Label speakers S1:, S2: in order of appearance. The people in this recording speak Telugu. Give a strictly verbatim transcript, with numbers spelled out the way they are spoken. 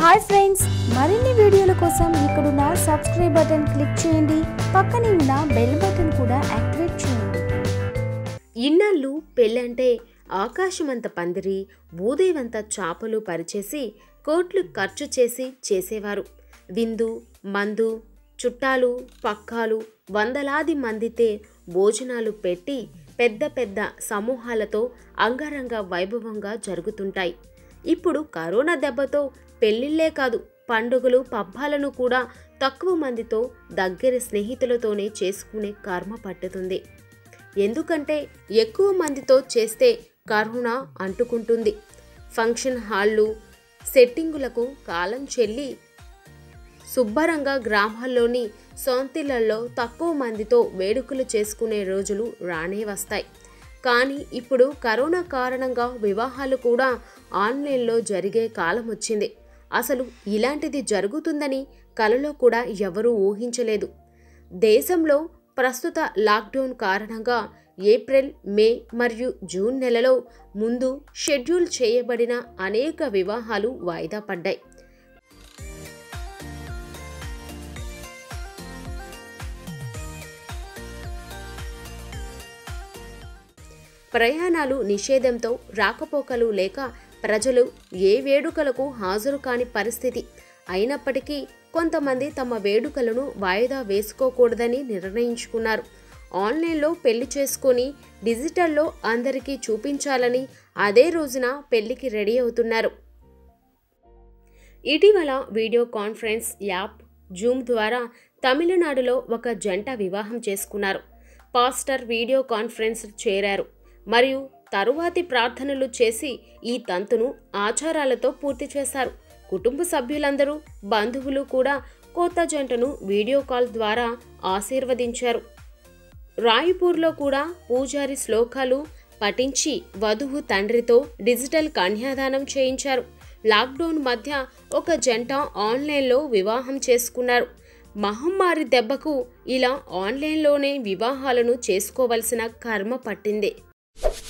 S1: హాయ్ ఫ్రెండ్స్, మరిన్ని వీడియోల కోసం ఇక్కడున్న సబ్స్క్రైబ్ బటన్ క్లిక్ చేయండి. పక్కనే ఉన్న బెల్ బటన్ కూడా యాక్టివేట్ చేయండి.
S2: ఇన్నాళ్ళు పెళ్ళంటే ఆకాశమంత పందిరి, భూదేవంత చాపలు పరిచేసి కోట్లు ఖర్చు చేసి చేసేవారు. విందు, మందు, చుట్టాలు, పక్కాలు, వందలాది మందితే భోజనాలు పెట్టి పెద్ద పెద్ద సమూహాలతో అంగరంగ వైభవంగా జరుగుతుంటాయి. ఇప్పుడు కరోనా దెబ్బతో పెళ్ళిళ్ళే కాదు, పండుగలు, పబ్బాలను కూడా తక్కువ మందితో దగ్గరి స్నేహితులతోనే చేసుకునే కర్మ పట్టుతుంది. ఎందుకంటే ఎక్కువ మందితో చేస్తే కరోనా అంటుకుంటుంది. ఫంక్షన్ హాళ్ళు, సెట్టింగులకు కాలం చెల్లి శుభ్రంగా గ్రామాల్లోని సొంతిళ్లలో తక్కువ మందితో వేడుకలు చేసుకునే రోజులు రానే వస్తాయి. కానీ ఇప్పుడు కరోనా కారణంగా వివాహాలు కూడా ఆన్లైన్లో జరిగే కాలం వచ్చింది. అసలు ఇలాంటిది జరుగుతుందని కలలో కూడా ఎవరూ ఊహించలేదు. దేశంలో ప్రస్తుత లాక్డౌన్ కారణంగా ఏప్రిల్, మే మరియు జూన్ నెలలో ముందు షెడ్యూల్ చేయబడిన అనేక వివాహాలు వాయిదా పడ్డాయి. ప్రయాణాలు నిషేధంతో రాకపోకలు లేక ప్రజలు ఏ వేడుకలకు హాజరు కాని పరిస్థితి. అయినప్పటికీ కొంతమంది తమ వేడుకలను వాయిదా వేసుకోకూడదని నిర్ణయించుకున్నారు. ఆన్లైన్లో పెళ్లి చేసుకొని డిజిటల్లో అందరికీ చూపించాలని అదే రోజున పెళ్లికి రెడీ అవుతున్నారు. ఇటీవల వీడియో కాన్ఫరెన్స్ యాప్ జూమ్ ద్వారా తమిళనాడులో ఒక జంట వివాహం చేసుకున్నారు. పాస్టర్ వీడియో కాన్ఫరెన్స్ చేరారు మరియు తరువాతి ప్రార్థనలు చేసి ఈ తంతును ఆచారాలతో పూర్తి చేశారు. కుటుంబ సభ్యులందరూ, బంధువులు కూడా కొత్త జంటను వీడియో కాల్ ద్వారా ఆశీర్వదించారు. రాయ్పూర్లో కూడా పూజారి శ్లోకాలు పఠించి వధువు తండ్రితో డిజిటల్ కన్యాదానం చేయించారు. లాక్డౌన్ మధ్య ఒక జంట ఆన్లైన్లో వివాహం చేసుకున్నారు. మహమ్మారి దెబ్బకు ఇలా ఆన్లైన్లోనే వివాహాలను చేసుకోవలసిన కర్మ పట్టింది.